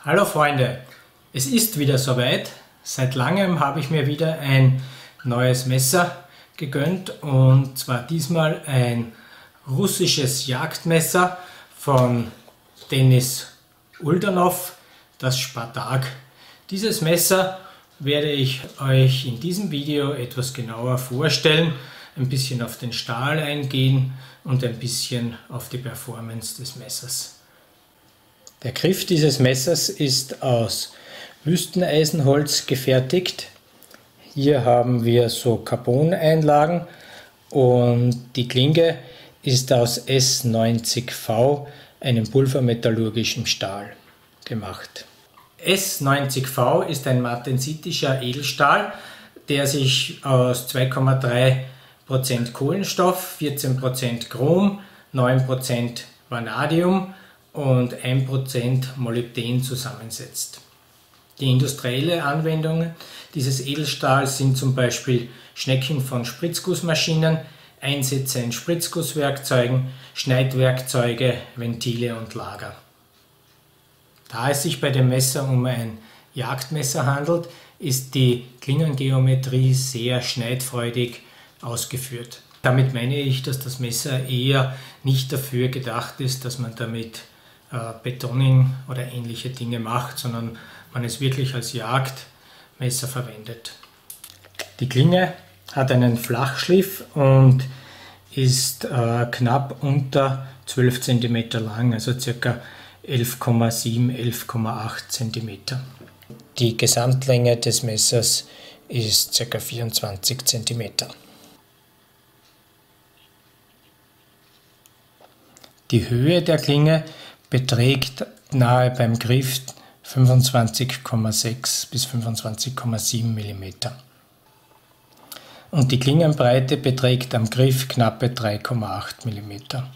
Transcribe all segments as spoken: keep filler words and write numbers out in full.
Hallo Freunde, es ist wieder soweit. Seit langem habe ich mir wieder ein neues Messer gegönnt und zwar diesmal ein russisches Jagdmesser von Denis Uldanov, das Spartak. Dieses Messer werde ich euch in diesem Video etwas genauer vorstellen, ein bisschen auf den Stahl eingehen und ein bisschen auf die Performance des Messers. Der Griff dieses Messers ist aus Wüsteneisenholz gefertigt. Hier haben wir so Carbon-Einlagen und die Klinge ist aus S neunzig V, einem pulvermetallurgischen Stahl, gemacht. S neunzig V ist ein martensitischer Edelstahl, der sich aus zwei Komma drei Prozent Kohlenstoff, vierzehn Prozent Chrom, neun Prozent Vanadium und ein Prozent Molybden zusammensetzt. Die industrielle Anwendungen dieses Edelstahls sind zum Beispiel Schnecken von Spritzgussmaschinen, Einsätze in Spritzgusswerkzeugen, Schneidwerkzeuge, Ventile und Lager. Da es sich bei dem Messer um ein Jagdmesser handelt, ist die Klingengeometrie sehr schneidfreudig ausgeführt. Damit meine ich, dass das Messer eher nicht dafür gedacht ist, dass man damit äh, Betoning oder ähnliche Dinge macht, sondern man es wirklich als Jagdmesser verwendet. Die Klinge hat einen Flachschliff und ist äh, knapp unter zwölf Zentimeter lang, also ca. elf Komma sieben, elf Komma acht Zentimeter. Die Gesamtlänge des Messers ist ca. vierundzwanzig Zentimeter. Die Höhe der Klinge beträgt nahe beim Griff fünfundzwanzig Komma sechs bis fünfundzwanzig Komma sieben Millimeter. Und die Klingenbreite beträgt am Griff knappe drei Komma acht Millimeter.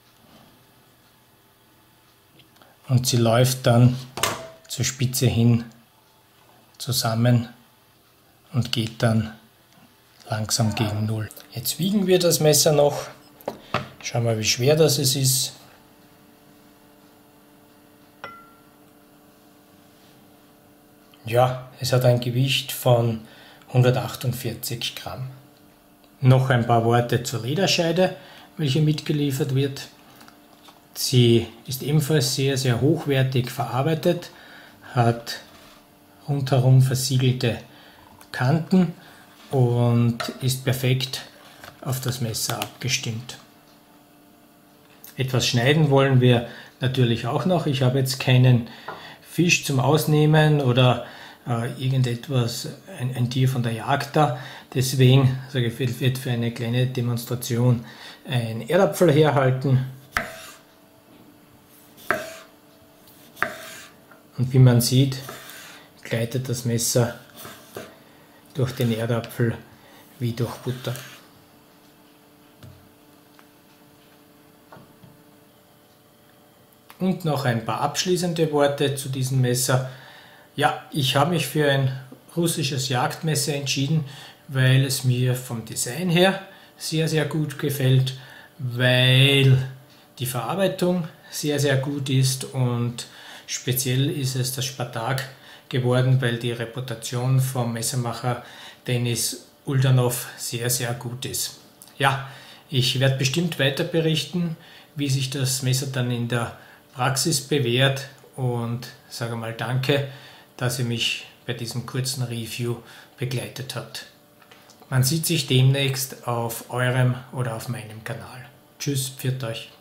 Und sie läuft dann zur Spitze hin zusammen und geht dann langsam gegen Null. Jetzt wiegen wir das Messer noch. Schauen wir, wie schwer das es ist. Ja, es hat ein Gewicht von hundertachtundvierzig Gramm. Noch ein paar Worte zur Lederscheide, welche mitgeliefert wird. Sie ist ebenfalls sehr, sehr hochwertig verarbeitet, hat rundherum versiegelte Kanten und ist perfekt auf das Messer abgestimmt. Etwas schneiden wollen wir natürlich auch noch. Ich habe jetzt keinen Fisch zum Ausnehmen oder äh, irgendetwas, ein, ein Tier von der Jagd da. Deswegen sage ich, wird für eine kleine Demonstration ein Erdapfel herhalten. Und wie man sieht, gleitet das Messer durch den Erdapfel wie durch Butter. Und noch ein paar abschließende Worte zu diesem Messer. Ja, ich habe mich für ein russisches Jagdmesser entschieden, weil es mir vom Design her sehr, sehr gut gefällt, weil die Verarbeitung sehr, sehr gut ist und speziell ist es das Spartak geworden, weil die Reputation vom Messermacher Denis Uldanov sehr, sehr gut ist. Ja, ich werde bestimmt weiter berichten, wie sich das Messer dann in der Praxis bewährt und sage mal danke, dass ihr mich bei diesem kurzen Review begleitet habt. Man sieht sich demnächst auf eurem oder auf meinem Kanal. Tschüss, pfiat euch.